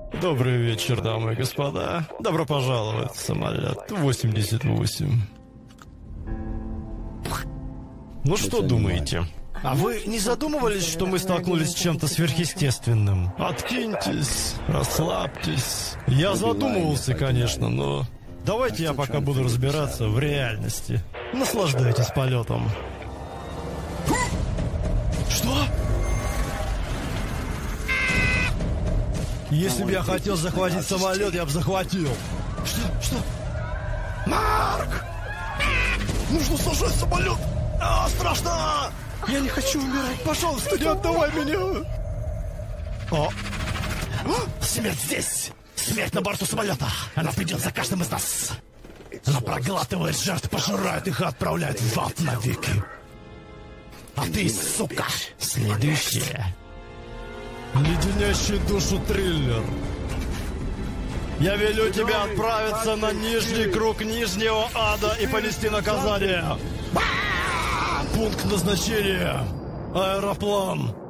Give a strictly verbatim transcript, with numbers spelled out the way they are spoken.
Добрый вечер, дамы и господа. Добро пожаловать в самолет восемьдесят восемь. Ну что думаете? А вы не задумывались, что мы столкнулись с чем-то сверхъестественным? Откиньтесь, расслабьтесь. Я задумывался, конечно, но... Давайте я пока буду разбираться в реальности. Наслаждайтесь полетом. Что? Если бы я хотел захватить самолет, я бы захватил. Что? Что? Марк! Нужно сажать самолет! А, страшно! Я не хочу умирать. Пожалуйста, не отдавай меня. О! Смерть здесь! Смерть на борту самолета! Она придет за каждым из нас! Она проглатывает жертв, пожирает их и отправляет в ад навеки. А ты, сука, следующая. Леденящий душу триллер. Я велю тебе отправиться на нижний круг Нижнего Ада и понести наказание. Пункт назначения. Аэроплан.